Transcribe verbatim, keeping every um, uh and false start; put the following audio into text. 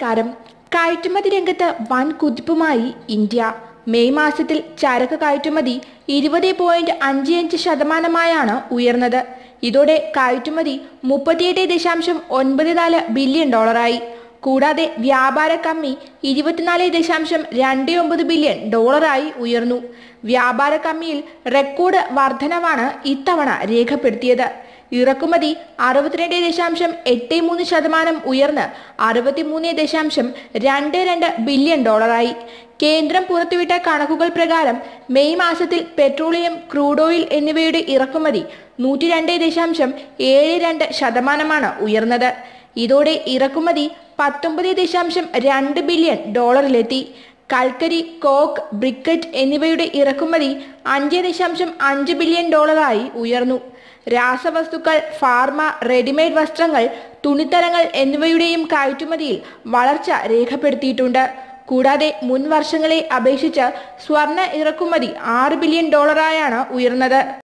നമസ്കാരം. കയറ്റുമതി രംഗത്ത് വൻ കുതിപ്പുമായി ഇന്ത്യ. മെയ് മാസത്തിൽ ചരക്ക് കയറ്റുമതി ഇരുപത് പോയിന്റ് അഞ്ച് അഞ്ച് ശതമാനമായാണ് ഉയർന്നത്. ഇതോടെ കയറ്റുമതി മുപ്പത്തിയെട്ട് ദശാംശം ഒൻപത് നാല് ബില്യൺ ഡോളറായി. കൂടാതെ വ്യാപാര കമ്മി ഇരുപത്തിനാല് ദശാംശം രണ്ട് ഒമ്പത് ബില്യൺ ഡോളറായി ഉയർന്നു. വ്യാപാര കമ്മിയിൽ റെക്കോർഡ് വർധനവാണ് ഇത്തവണ രേഖപ്പെടുത്തിയത്. ഇറക്കുമതി അറുപത്തിരണ്ട് ദശാംശം എട്ട് മൂന്ന് ശതമാനം ഉയർന്ന് അറുപത്തിമൂന്ന് ദശാംശം രണ്ട് രണ്ട് ബില്യൺ ഡോളറായി. കേന്ദ്രം പുറത്തുവിട്ട കണക്കുകൾ പ്രകാരം മെയ് മാസത്തിൽ പെട്രോളിയം, ക്രൂഡ് ഓയിൽ എന്നിവയുടെ ഇറക്കുമതി നൂറ്റി രണ്ട് ദശാംശം ഏഴ് രണ്ട് ശതമാനമാണ് ഉയർന്നത്. ഇതോടെ ഇറക്കുമതി പത്തൊമ്പത് ദശാംശം രണ്ട് ബില്യൺ ഡോളറിലെത്തി. കൽക്കരി, കോക്ക്, ബ്രിക്കറ്റ് എന്നിവയുടെ ഇറക്കുമതി അഞ്ച് ദശാംശം അഞ്ച് ബില്യൺ ഡോളറായി ഉയർന്നു. രാസവസ്തുക്കൾ, ഫാർമ, റെഡിമെയ്ഡ് വസ്ത്രങ്ങൾ, തുണിത്തരങ്ങൾ എന്നിവയുടെയും കയറ്റുമതിയിൽ വളർച്ച രേഖപ്പെടുത്തിയിട്ടുണ്ട്. കൂടാതെ മുൻ വർഷങ്ങളെ അപേക്ഷിച്ച് സ്വർണ്ണ ഇറക്കുമതി ആറ് ബില്യൺ ഡോളറായാണ് ഉയർന്നത്.